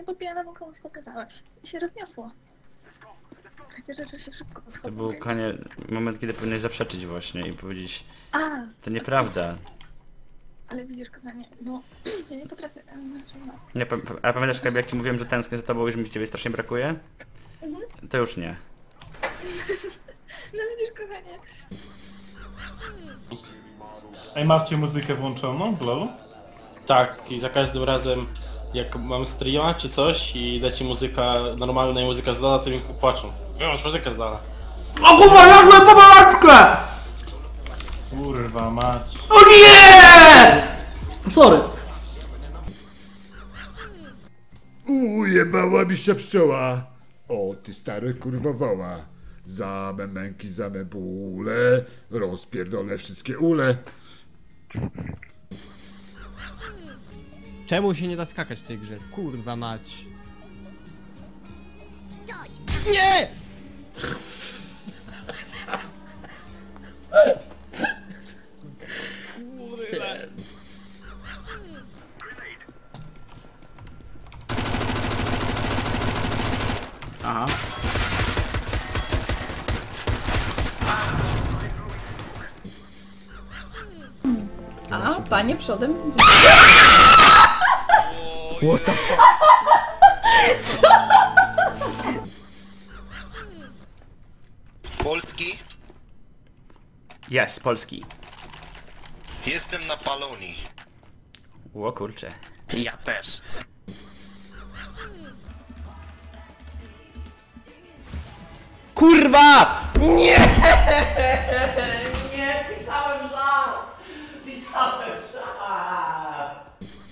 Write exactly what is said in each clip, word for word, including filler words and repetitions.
nie podbijana, bo komuś pokazałaś. I się rozniosło. Takie rzeczy się szybko To schodzą. był, Kanie, moment, kiedy powinieneś zaprzeczyć właśnie i powiedzieć... A! To nieprawda. Ale widzisz, kochanie, no... Ja nie potrafię... e, Znaczy, no... Nie, pa- pa- a pamiętasz, Kabi, jak ci mówiłem, że tęsknię za tobą i że mi ciebie strasznie brakuje? Mhm. To już nie. No widzisz, kochanie... Ej, macie muzykę włączoną w lolu? Tak, i za każdym razem jak mam streama czy coś i leci muzyka normalna i muzyka z Lola, to mi płaczą. Wyłącz muzykę z Lola. O kurwa, jak mam pomalackę! Kurwa mać. O nie! Sorry. Ujebała mi się pszczoła. O ty stary kurwa woła. Za me męki, za me bóle. Rozpierdolę wszystkie ule. Czemu się nie da skakać w tej grze? Kurwa mać. Nie! Aha. A, panie przodem. What the fuck? Polski? Jest, Polski. Jestem na Polonii. O kurcze. Ja też. Kurwa! Nie! Nie, pisałem żart! Pisałem żart!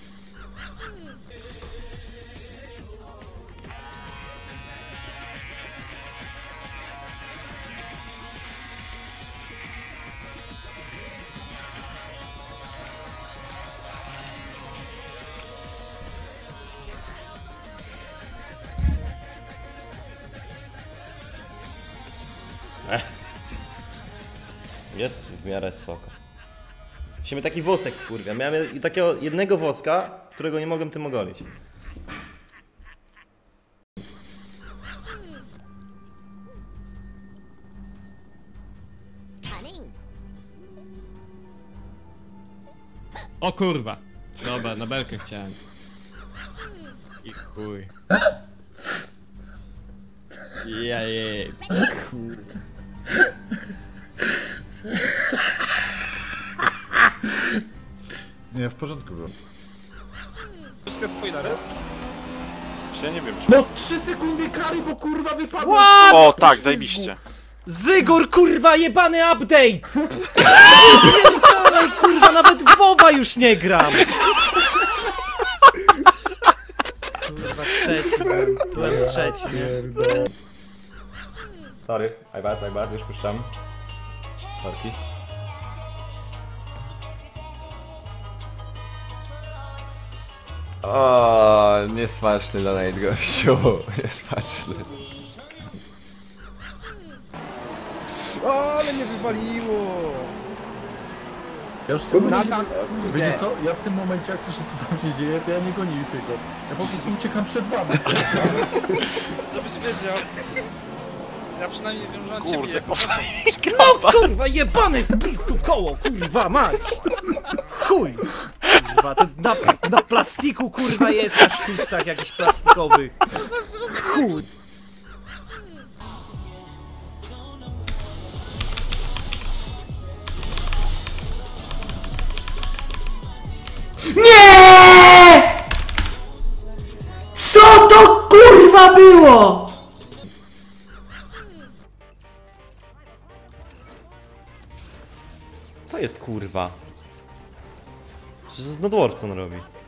Jest w miarę spoko. Się mnie taki wosek wkurwia. Miałem takiego jednego woska, którego nie mogłem tym ogolić. O kurwa. Dobra, na belkę chciałem. I chuj. Jajej. Kurwa. Nie, w porządku było. Wszystkie spoilery? Czy ja nie wiem, No trzy sekundy kary, bo kurwa wypadło. What? O tak, zajebiście. Zygor, kurwa, jebany update! Pierdolej, kurwa, nawet w WoWa już nie gram! Kurwa, trzeci byłem, byłem trzeci, nie? Sorry, my bad, my bad, już puszczam. Sorki. O, niesmaczny donate, gościu, niesmaczny. O, ale mnie wywaliło! Ja już w tym momencie, wiecie co? Ja w tym momencie jak słyszę co tam się dzieje, to ja nie gonię tego. Ja po prostu uciekam przed wami. Żebyś wiedział. Ja przynajmniej wiem, że on cię bije. No kurwa, jebany blisko koło, kurwa mać! Chuj! Kurwa, to na, na plastiku kurwa jest, na sztucach jakichś plastikowych. Chuj! Nie! Co to kurwa było? Co jest kurwa? Co z Nodwarson robi?